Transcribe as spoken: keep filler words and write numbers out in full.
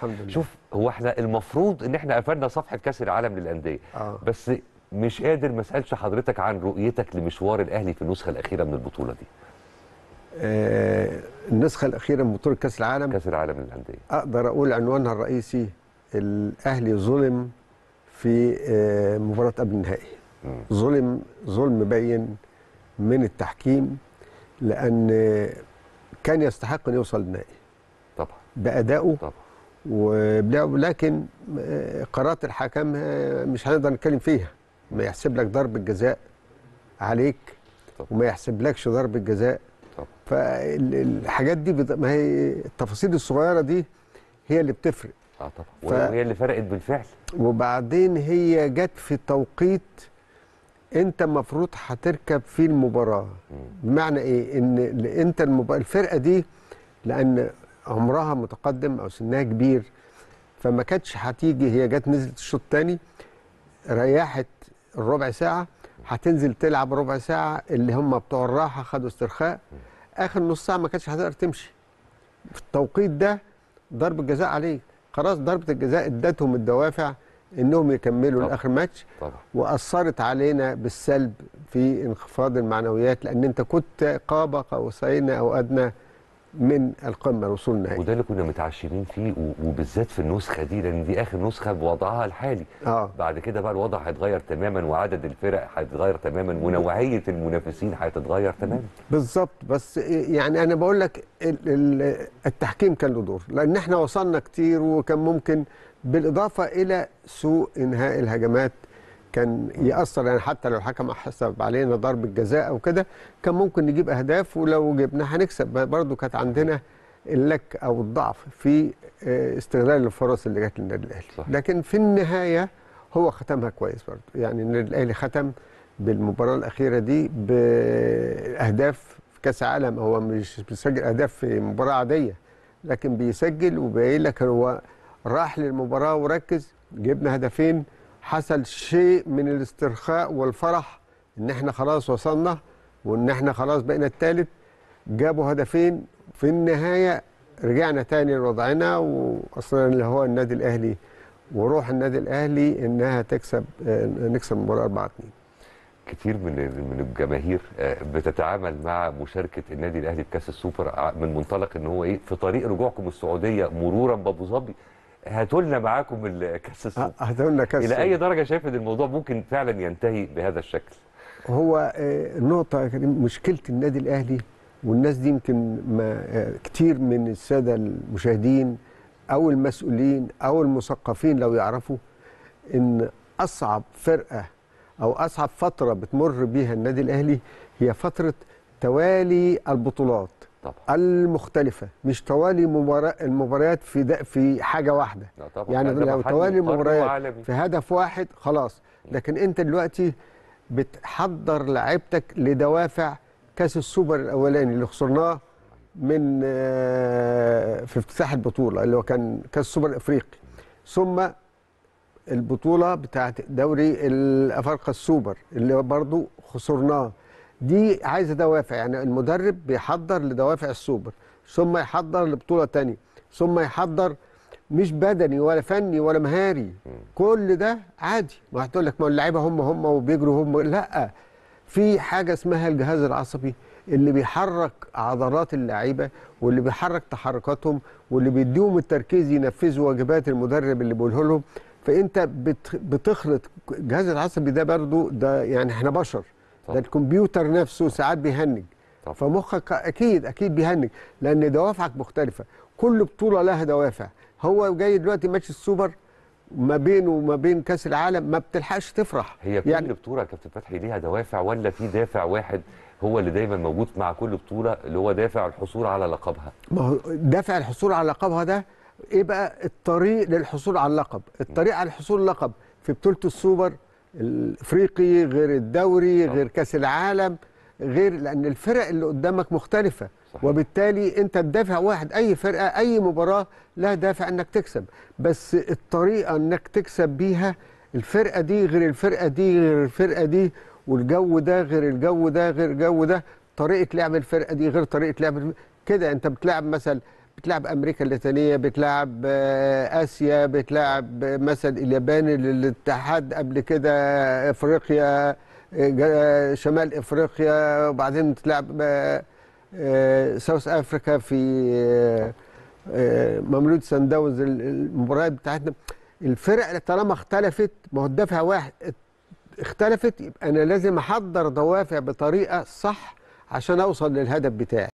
الحمد لله. شوف، هو احنا المفروض ان احنا قفلنا صفحه كاس العالم للانديه، آه. بس مش قادر ما اسالش حضرتك عن رؤيتك لمشوار الاهلي في النسخه الاخيره من البطوله دي. آه النسخه الاخيره من بطوله كاس العالم، كاس العالم للانديه، اقدر اقول عنوانها الرئيسي: الاهلي ظلم في آه مباراه قبل النهائي. ظلم ظلم بين من التحكيم، لان كان يستحق ان يوصل النهائي طبعا بادائه طبعا وبلعبه، لكن قرارات الحكم مش هنقدر نتكلم فيها. ما يحسب لك ضربه جزاء عليك طبعا، وما يحسبلكش ضربه جزاء طبعا. فالحاجات دي بت... ما هي التفاصيل الصغيره دي هي اللي بتفرق. اه طبعا، وهي اللي فرقت بالفعل. وبعدين هي جت في توقيت انت المفروض هتركب فيه المباراه. بمعنى ايه؟ ان انت المباراه الفرقه دي لان عمرها متقدم او سنها كبير، فما كانتش هتيجي. هي جت نزلت الشوط الثاني، ريحت الربع ساعه، هتنزل تلعب ربع ساعه اللي هم بتوع الراحه خدوا استرخاء، اخر نص ساعه ما كانتش هتقدر تمشي. في التوقيت ده ضربه جزاء عليك، خلاص ضربه الجزاء ادتهم الدوافع انهم يكملوا لاخر ماتش، واثرت علينا بالسلب في انخفاض المعنويات، لان انت كنت قاب قوسين او ادنى من القمه الوصول النهائي. وده اللي كنا متعشمين فيه، وبالذات في النسخه دي، لان دي اخر نسخه بوضعها الحالي. اه بعد كده بقى الوضع هيتغير تماما، وعدد الفرق هيتغير تماما، ونوعيه المنافسين هتتغير تماما. بالظبط. بس يعني انا بقول لك التحكيم كان له دور، لان احنا وصلنا كتير، وكان ممكن بالاضافه الى سوء انهاء الهجمات كان يأثر. يعني حتى لو الحكم حسب علينا ضربة جزاء او كده كان ممكن نجيب اهداف، ولو جبنا هنكسب. برضو كانت عندنا اللك او الضعف في استغلال الفرص اللي جت للنادي الاهلي. لكن في النهايه هو ختمها كويس برضو. يعني النادي الاهلي ختم بالمباراه الاخيره دي باهداف في كاس عالم. هو مش بيسجل اهداف في مباراه عاديه، لكن بيسجل وبيقول لك هو راح للمباراه وركز. جبنا هدفين، حصل شيء من الاسترخاء والفرح ان احنا خلاص وصلنا، وان احنا خلاص بقينا الثالث. جابوا هدفين في النهايه، رجعنا تاني لوضعنا، واصلا اللي هو النادي الاهلي وروح النادي الاهلي انها تكسب، نكسب المباراه أربعة اثنين. كتير من من الجماهير بتتعامل مع مشاركه النادي الاهلي بكاس السوبر من منطلق ان هو ايه، في طريق رجوعكم السعوديه مرورا بابو ظبي هاتوا لنا معاكم كاس السوبر. هاتوا لنا كاس الى اي درجه شايف ان الموضوع ممكن فعلا ينتهي بهذا الشكل؟ هو النقطه مشكله النادي الاهلي، والناس دي يمكن ما كتير من الساده المشاهدين او المسؤولين او المثقفين لو يعرفوا ان اصعب فرقه او اصعب فتره بتمر بيها النادي الاهلي هي فتره توالي البطولات طبعا المختلفه، مش توالي مبارا... المباريات في د... في حاجه واحده. يعني لو توالي المباريات في هدف واحد خلاص، لكن انت دلوقتي بتحضر لعيبتك لدوافع كاس السوبر الاولاني اللي خسرناه من في افتتاح البطوله اللي هو كان كاس السوبر الافريقي، ثم البطوله بتاعت دوري الافارقه السوبر اللي برضو خسرناه. دي عايزه دوافع، يعني المدرب بيحضر لدوافع السوبر، ثم يحضر لبطوله ثانيه، ثم يحضر مش بدني ولا فني ولا مهاري. كل ده عادي. ما هتقول لك ما اللعيبه هم هم وبيجروا هم، لا، في حاجه اسمها الجهاز العصبي اللي بيحرك عضلات اللعيبه، واللي بيحرك تحركاتهم، واللي بيديهم التركيز ينفذوا واجبات المدرب اللي بيقوله لهم. فانت بتخلط الجهاز العصبي ده برضو، ده يعني احنا بشر، ده الكمبيوتر نفسه ساعات بيهنج، فمخك اكيد اكيد بيهنج لان دوافعك مختلفه. كل بطوله لها دوافع. هو جاي دلوقتي ماتش السوبر ما بينه وما بين كاس العالم ما بتلحقش تفرح. هي كل يعني بطوله يا كابتن فتحي ليها دوافع، ولا في دافع واحد هو اللي دايما موجود مع كل بطوله اللي هو دافع الحصول على لقبها؟ ما هو دافع الحصول على لقبها ده ايه بقى؟ الطريق للحصول على اللقب. الطريق على الحصول على اللقب في بطوله السوبر الافريقي غير الدوري غير كاس العالم غير، لان الفرق اللي قدامك مختلفه. صحيح. وبالتالي انت بدافع واحد. اي فرقه اي مباراه لها دافع انك تكسب، بس الطريقه انك تكسب بيها الفرقه دي غير الفرقه دي غير الفرقه دي، والجو ده غير الجو ده غير الجو ده، طريقه لعب الفرقه دي غير طريقه لعب كده. انت بتلعب مثلا بتلعب امريكا اللاتينيه، بتلعب آه، اسيا، بتلعب آه، مثلا اليابان، الاتحاد قبل كده، افريقيا، آه، جا- شمال افريقيا، وبعدين تلعب آه، آه، ساوث افريكا في آه، آه، مملود سان داونز. المباريات بتاعتنا الفرق طالما اختلفت، ما هو الدافع واحد، اختلفت، يبقى انا لازم احضر دوافع بطريقه صح عشان اوصل للهدف بتاعي.